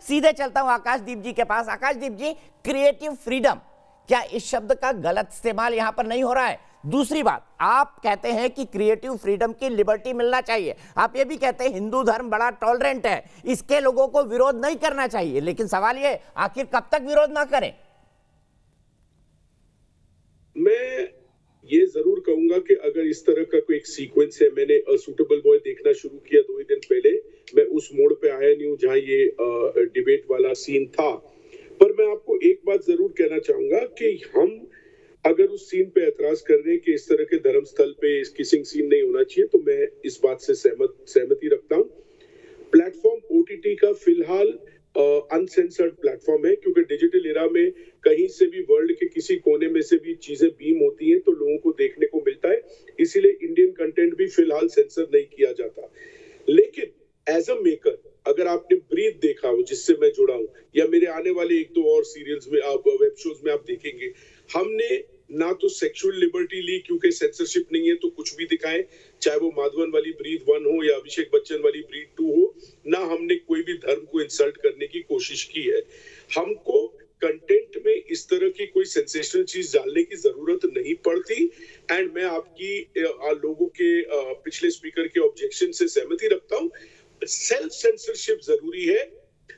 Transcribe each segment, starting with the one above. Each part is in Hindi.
सीधे चलता हूं आकाशदीप जी के पास। आकाशदीप जी, क्रिएटिव फ्रीडम, क्या इस शब्द का गलत इस्तेमाल यहां पर नहीं हो रहा है? दूसरी बात, आप कहते हैं कि क्रिएटिव फ्रीडम की लिबर्टी मिलना चाहिए, आप ये भी कहते हैं हिंदू धर्म बड़ा टॉलरेंट है, इसके लोगों को विरोध नहीं करना चाहिए, लेकिन सवाल ये आखिर कब तक विरोध ना करें? मैं ये जरूर कहूंगा कि अगर इस तरह का कोई एक सीक्वेंस है, मैंने सूटेबल बॉय देखना शुरू किया 2 ही दिन पहले, मैं उस मोड़ पे आया नहीं हूं जहां ये डिबेट वाला सीन था, पर मैं आपको एक बात जरूर कहना चाहूंगा कि हम अगर उस सीन पे एतराज कर रहे हैं कि इस तरह के धर्म स्थल पे किसिंग सीन नहीं होना चाहिए, तो मैं इस बात से सहमति रखता हूं। प्लेटफॉर्म ओटीटी का फिलहाल अनसेंसर्ड प्लेटफॉर्म है, क्योंकि डिजिटल एरा में कहीं से भी वर्ल्ड के किसी कोने में से भी चीजें बीम होती हैं तो लोगों को देखने को मिलता है, इसीलिए इंडियन कंटेंट भी फिलहाल सेंसर नहीं किया जाता। लेकिन एज अ मेकर, अगर आपने ब्रीथ देखा हो जिससे मैं जुड़ा हूं, या मेरे आने वाले 1-2 और सीरियल्स में, आप वेब शोज में आप देखेंगे, हमने ना तो सेक्सुअल लिबर्टी ली, क्योंकि सेंसरशिप नहीं है तो कुछ भी दिखाएं, चाहे वो माधवन वाली ब्रीथ 1 हो या अभिषेक बच्चन वाली ब्रीथ 2 हो, ना हमने कोई भी धर्म को इंसल्ट करने की कोशिश की है। हमको कंटेंट में इस तरह की कोई सेंसेशनल चीज डालने की जरूरत नहीं पड़ती। एंड मैं आपकी लोगों के पिछले स्पीकर के ऑब्जेक्शन से सहमति रखता हूं, सेल्फ सेंसरशिप जरूरी है।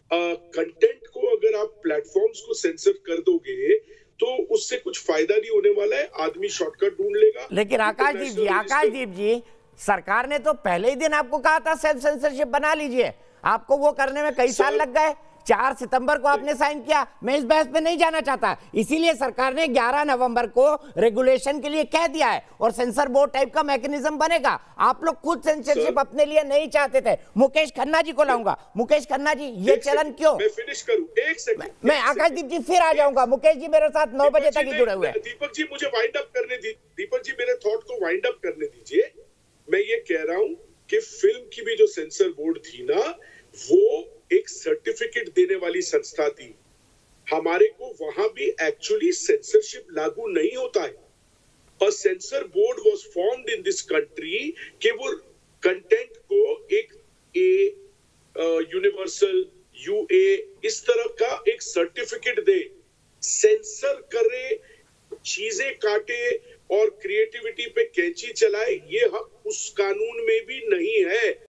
कंटेंट को अगर आप प्लेटफॉर्म्स को सेंसर कर दोगे तो उससे कुछ फायदा नहीं होने वाला है, आदमी शॉर्टकट ढूंढ लेगा। लेकिन आकाशदीप जी, सरकार ने तो पहले ही दिन आपको कहा था सेल्फ सेंसरशिप बना लीजिए, आपको वो करने में कई साल लग गए। 4 सितंबर को आपने साइन किया। मैं इस बहस पे नहीं जाना चाहता, इसीलिए सरकार ने 11 नवंबर को रेगुलेशन के लिए कह दिया है और सेंसर बोर्ड टाइप का मैकेनिज्म बनेगा। आप लोग खुद सेंसरशिप अपने लिए नहीं चाहते थे। मुकेश खन्ना जी को लाऊंगा। मुकेश खन्ना जी, ये चलन क्यों? मैं फिनिश करूं, 1 सेकंड। मैं आकाशदीप जी फिर आ जाऊंगा। मुकेश जी मेरे साथ 9 बजे तक ही जुड़े हुए हैं। दीपक जी मुझे वाइंड अप करने दी, दीपक जी मेरे थॉट को वाइंड अप करने दीजिए। मैं ये कह रहा हूं कि फिल्म की भी जो सेंसर बोर्ड थी ना, वो एक सर्टिफिकेट देने वाली संस्था थी। हमारे को वहां भी एक्चुअली सेंसरशिप लागू नहीं होता है। और censor board was formed in this country कि वो कंटेंट को एक यूनिवर्सल यूए इस तरह का एक सर्टिफिकेट दे, सेंसर करे, चीजें काटे और क्रिएटिविटी पे कैंची चलाए, ये हक उस कानून में भी नहीं है।